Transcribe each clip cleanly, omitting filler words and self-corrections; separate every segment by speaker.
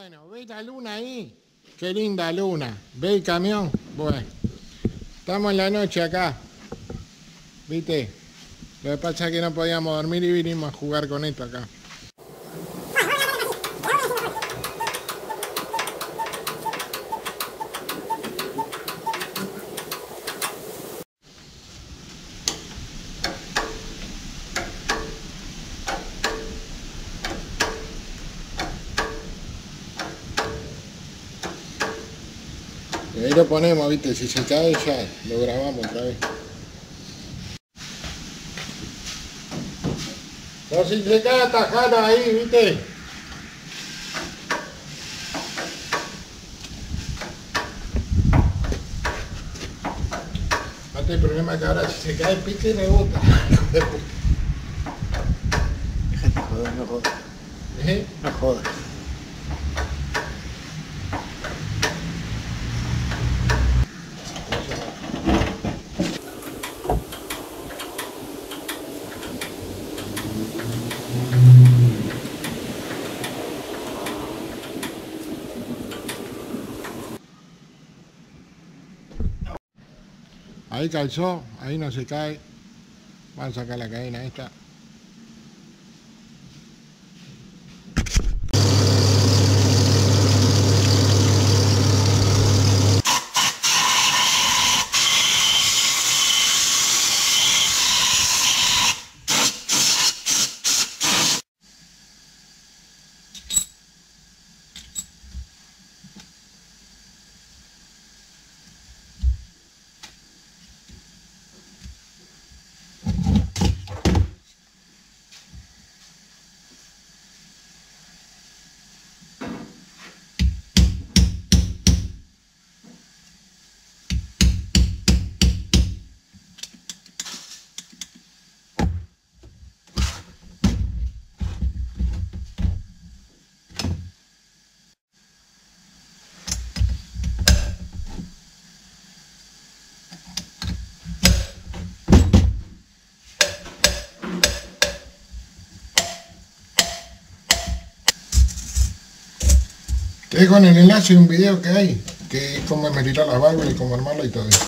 Speaker 1: Bueno, ¿ves la luna ahí? Qué linda luna. ¿Ve el camión? Bueno, estamos en la noche acá. ¿Viste? Lo que pasa es que no podíamos dormir y vinimos a jugar con esto acá. Y ahí lo ponemos, ¿viste? Si se cae ya lo grabamos otra vez. No, si se cae atajada ahí, ¿viste? Aparte el problema es que ahora si se cae el pique me gusta.
Speaker 2: Déjate joder, no jodas. No jodas.
Speaker 1: Ahí calzó, ahí no se cae. Vamos a sacar la cadena esta. Te dejo en el enlace de un video que hay, que es cómo esmeritar las válvulas y cómo armarla y todo eso.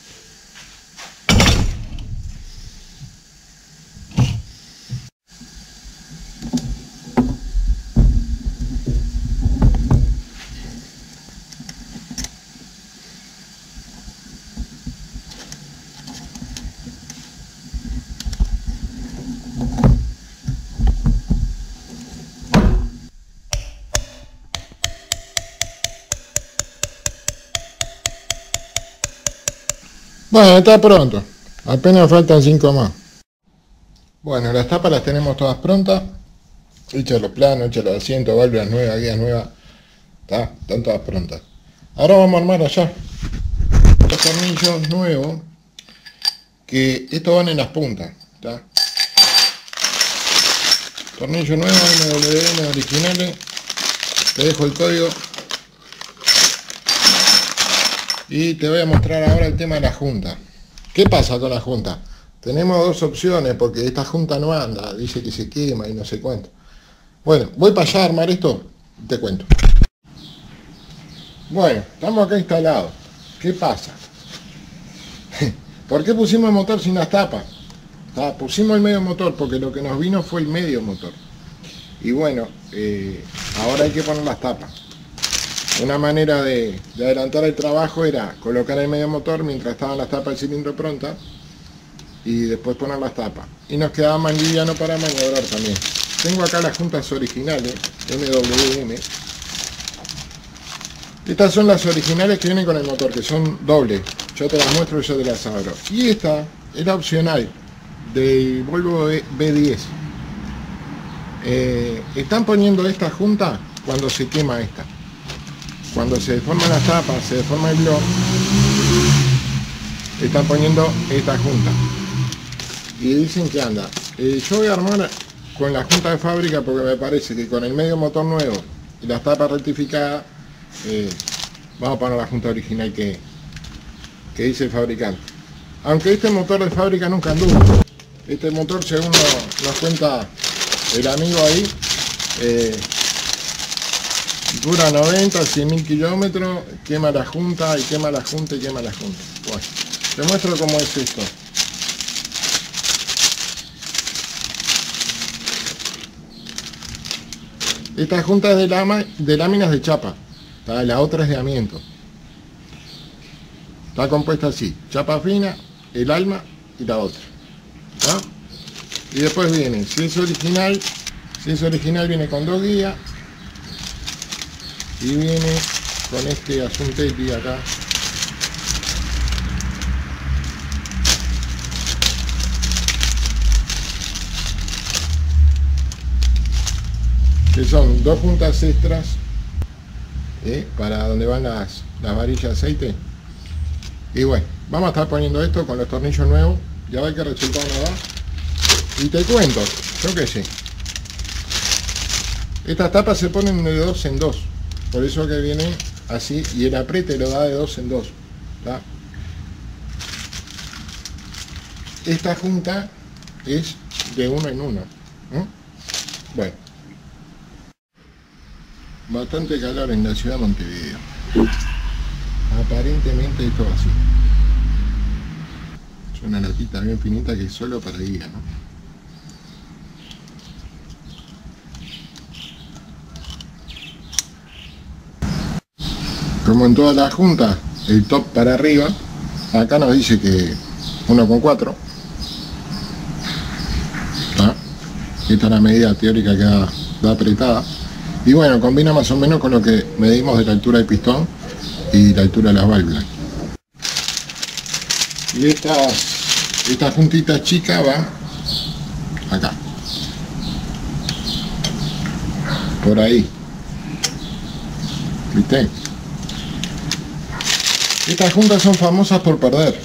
Speaker 1: Bueno, está pronto. Apenas faltan 5 más. Bueno, las tapas las tenemos todas prontas. Hechos los planos, hechos los asientos, válvulas nuevas, guías nuevas. Están todas prontas. Ahora vamos a armar allá los tornillos nuevos. Que estos van en las puntas. ¿Tá? Tornillo nuevo, MWM originales. Te dejo el código. Y te voy a mostrar ahora el tema de la junta. ¿Qué pasa con la junta? Tenemos dos opciones porque esta junta no anda, dice que se quema y no sé cuánto. Bueno, voy para allá a armar esto y te cuento. Bueno, estamos acá instalados. ¿Qué pasa? ¿Por qué pusimos el motor sin las tapas? Pusimos el medio motor porque lo que nos vino fue el medio motor. Y bueno, ahora hay que poner las tapas. Una manera de adelantar el trabajo era colocar el medio motor mientras estaban las tapas del cilindro prontas y después poner las tapas. Y nos quedaba más liviano para maniobrar también. Tengo acá las juntas originales, MWM. Estas son las originales que vienen con el motor, que son dobles. Yo te las muestro y yo te las abro. Y esta era opcional, del Volvo B10. Están poniendo esta junta cuando se quema esta. Cuando se deforman las tapas, se deforma el bloque, están poniendo esta junta. Y dicen que anda. Yo voy a armar con la junta de fábrica porque me parece que con el medio motor nuevo y las tapas rectificadas, vamos a poner la junta original que dice el fabricante. Aunque este motor de fábrica nunca anduvo. Este motor, según nos cuenta el amigo ahí, dura 90, 100.000 kilómetros, quema la junta y quema la junta y quema la junta. Bueno, te muestro cómo es esto. Esta junta es de láminas de chapa, ¿tá? La otra es de amianto. Está compuesta así, chapa fina, el alma y la otra, ¿tá? Y después viene, si es original viene con 2 guías y viene con este Asuntetti acá, que son 2 juntas extras para donde van las varillas de aceite. Y bueno, vamos a estar poniendo esto con los tornillos nuevos, ya ver qué resultado nos da. Y te cuento, yo qué sé, estas tapas se ponen de 2 en 2, por eso que viene así, y el apriete lo da de 2 en 2, ¿tá? Esta junta es de 1 en 1, ¿no? Bueno, bastante calor en la ciudad de Montevideo. Aparentemente esto va así. Es una latita bien finita que es solo para guía, ¿no? Como en todas las juntas, el top para arriba, acá nos dice que 1,4. Esta es la medida teórica que da apretada. Y bueno, combina más o menos con lo que medimos de la altura del pistón y la altura de las válvulas. Y esta juntita chica va acá. Por ahí. ¿Viste? Estas juntas son famosas por perder.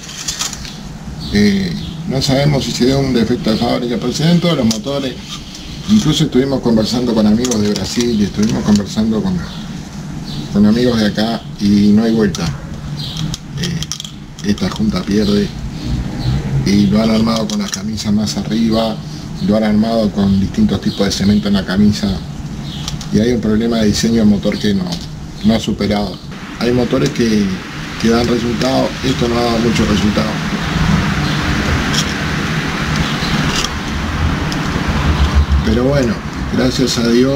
Speaker 1: No sabemos si se dio un defecto de fábrica, pero se ven todos los motores. Incluso estuvimos conversando con amigos de Brasil y estuvimos conversando con amigos de acá y no hay vuelta. Esta junta pierde y lo han armado con las camisas más arriba, lo han armado con distintos tipos de cemento en la camisa y hay un problema de diseño del motor que no ha superado. Hay motores que dan resultado, esto no ha dado mucho resultado. Pero bueno, gracias a Dios,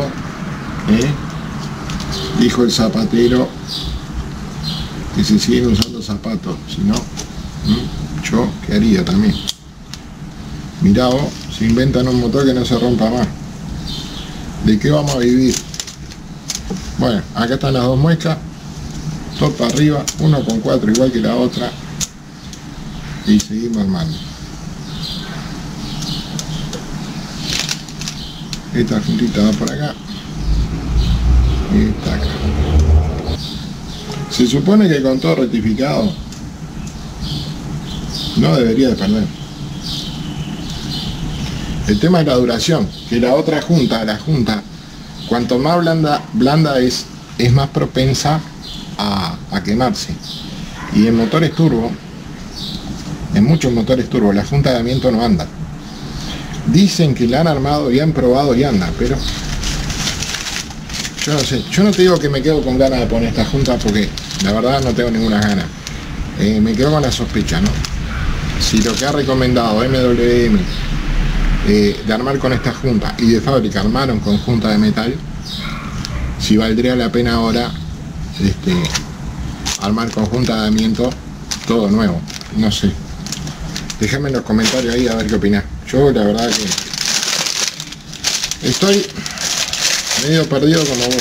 Speaker 1: dijo el zapatero que se siguen usando zapatos, si no, yo qué haría también. Mirá vos, se inventan un motor que no se rompa más. ¿De qué vamos a vivir? Bueno, acá están las dos muescas, top para arriba, 1,4 igual que la otra, y seguimos armando. Esta juntita va por acá y esta acá. Se supone que con todo rectificado no debería de perder. El tema es la duración, que la otra junta, cuanto más blanda es más propensa a quemarse. Y en motores turbo, en muchos motores turbo, la junta de amianto no anda. Dicen que la han armado y han probado y anda, pero yo no sé. Yo no te digo que me quedo con ganas de poner esta junta porque la verdad no tengo ninguna gana. Me quedo con la sospecha, ¿no? Si lo que ha recomendado MWM de armar con esta junta y de fábrica armaron con junta de metal, si valdría la pena ahora armar con junta de amianto todo nuevo, no sé. Déjame en los comentarios ahí a ver qué opinás. Yo la verdad que estoy medio perdido como vos.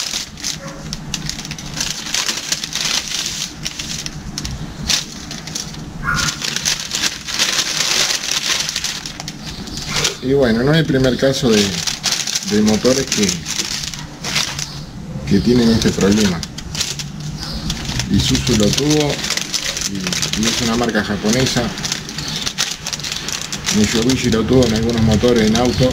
Speaker 1: Y bueno, no es el primer caso de motores que tienen este problema. Isuzu lo tuvo y es una marca japonesa. Mitsubishi lo tuvo en algunos motores en auto.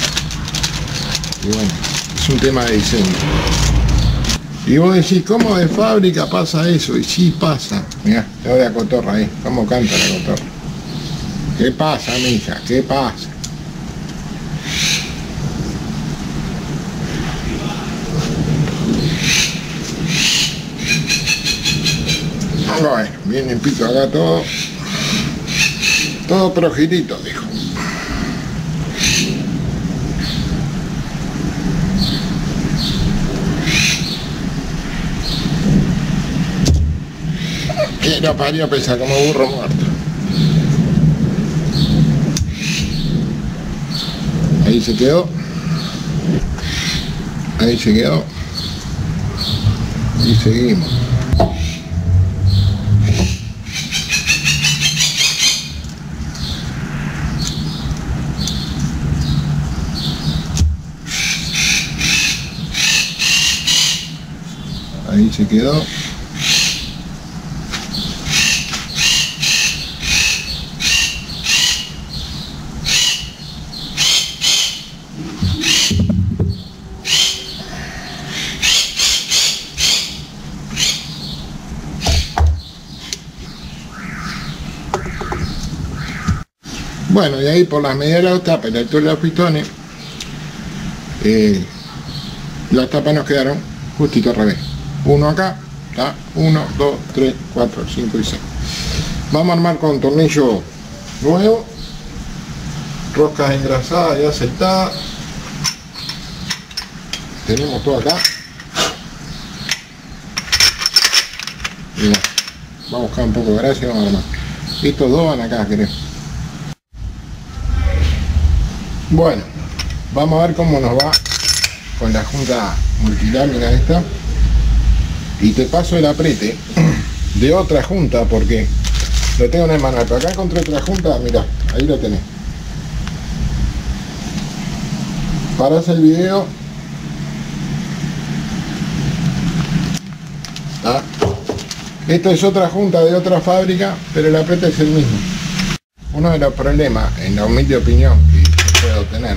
Speaker 1: Y bueno, es un tema de diseño. Y vos decís, ¿cómo de fábrica pasa eso? Y sí pasa. Mirá, te doy a cotorra ahí, cómo canta la cotorra. ¿Qué pasa, mija? ¿Qué pasa? Bueno, bien limpito acá todo. Todo projitito, dijo. Que lo parió, pesa como burro muerto. Ahí se quedó. Ahí se quedó. Y seguimos. Ahí se quedó. Bueno, y ahí por las medidas de la tapa y la altura de los pistones, las tapas nos quedaron justito al revés. Uno acá, ¿tá? 1, 2, 3, 4, 5 y 6. Vamos a armar con tornillo nuevo, roscas engrasadas y aceitadas. Tenemos todo acá. Y bueno, vamos a buscar un poco de gracia y vamos a armar. Estos dos van acá, creo. Bueno, vamos a ver cómo nos va con la junta multilámina esta. Y te paso el aprete de otra junta porque lo tengo en el manual. Pero acá encontré otra junta, mirá, ahí lo tenés. Parás el video. ¿Ah? Esta es otra junta de otra fábrica, pero el aprete es el mismo. Uno de los problemas, en la humilde opinión que puedo tener,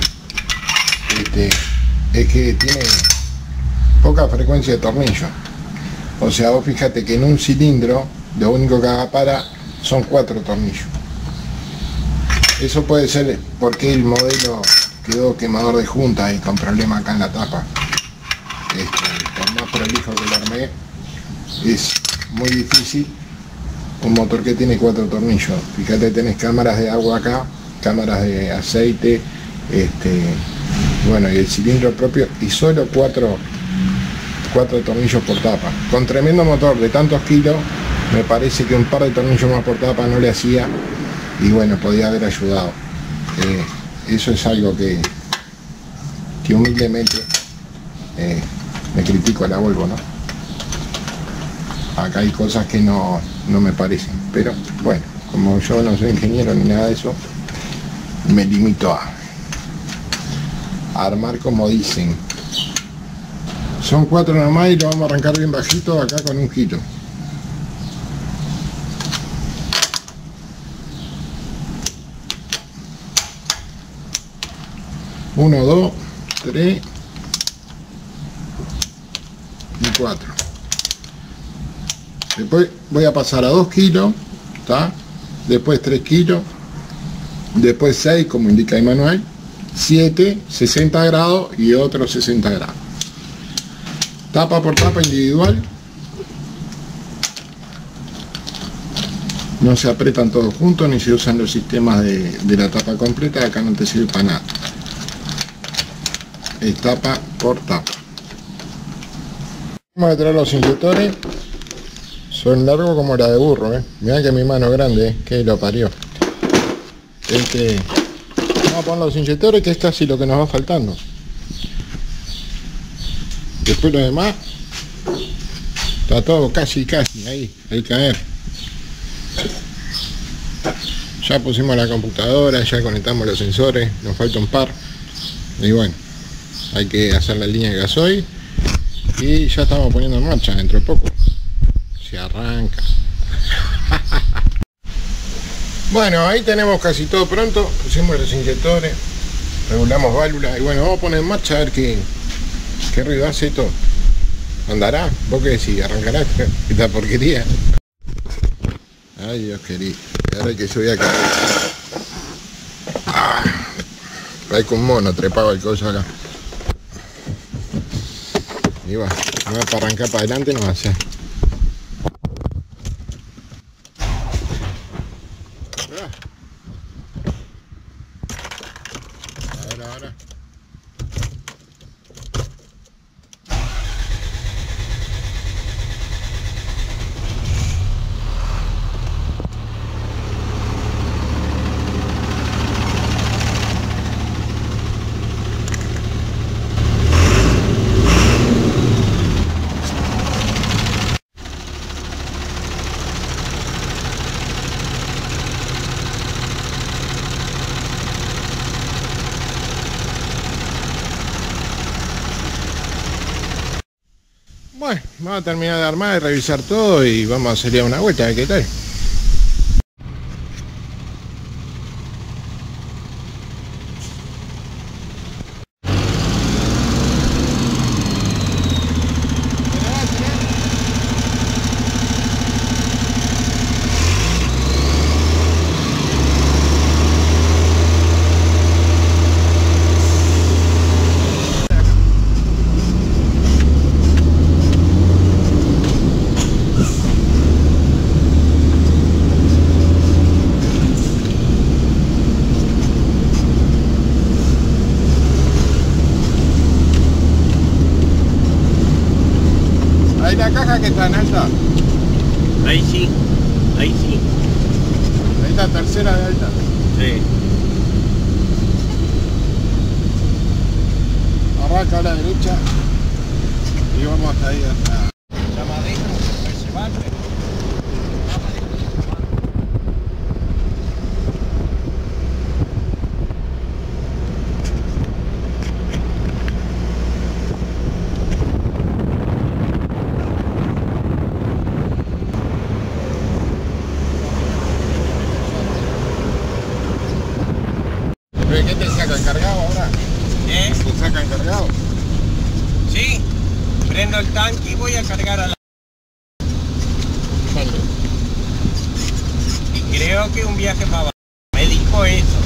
Speaker 1: es que tiene poca frecuencia de tornillo. O sea, vos fíjate que en un cilindro lo único que para son 4 tornillos. Eso puede ser porque el modelo quedó quemador de junta y con problema acá en la tapa. Por más prolijo que lo armé, es muy difícil un motor que tiene 4 tornillos. Fíjate, tenés cámaras de agua acá, cámaras de aceite, bueno, y el cilindro propio, y solo 4 tornillos por tapa. Con tremendo motor de tantos kilos, me parece que un par de tornillos más por tapa no le hacía, y bueno, podía haber ayudado. Eso es algo que humildemente me critico a la Volvo, ¿no? Acá hay cosas que no me parecen, pero bueno, como yo no soy ingeniero ni nada de eso, me limito a armar como dicen. Son 4 nomás y lo vamos a arrancar bien bajito acá con un giro. Uno, 2, 3 y 4. Después voy a pasar a 2 kilos, ¿tá? Después 3 kilos, después 6 como indica el manual, 7, 60 grados y otros 60 grados. Tapa por tapa individual. No se apretan todos juntos ni se usan los sistemas de la tapa completa, acá no te sirve para nada. Es tapa por tapa. Vamos a traer los inyectores. Son largos como la de burro, Mirá que mi mano grande, que lo parió. Vamos a poner los inyectores, que es casi lo que nos va faltando. Después lo demás está todo casi ahí, al caer. Ya pusimos la computadora, ya conectamos los sensores, nos falta un par. Y bueno, hay que hacer la línea de gasoil. Y ya estamos poniendo en marcha dentro de poco. Se arranca. Bueno, ahí tenemos casi todo pronto. Pusimos los inyectores, regulamos válvulas y bueno, vamos a poner en marcha a ver qué ruido hace esto. ¿Andará? ¿Vos qué decís? ¿Arrancará esta porquería? Ay, Dios querido. Ahora que subí acá. Hay con un mono trepado el coso acá. Y va, no va para arrancar para adelante, no va a ser. Ahora. Bueno, vamos a terminar de armar y revisar todo y vamos a salir a una vuelta a ver qué tal. Ahí la caja que está en alta.
Speaker 2: Ahí sí, ahí sí.
Speaker 1: Ahí está, tercera de alta.
Speaker 2: Sí.
Speaker 1: Arranca a la derecha y vamos hasta ahí, hasta...
Speaker 2: Llama adentro, se va.
Speaker 1: ¿Qué te saca encargado ahora? ¿Te saca encargado?
Speaker 2: Sí, prendo el tanque y voy a cargar a la...
Speaker 1: Vale.
Speaker 2: Y creo que un viaje más abajo. Me dijo eso.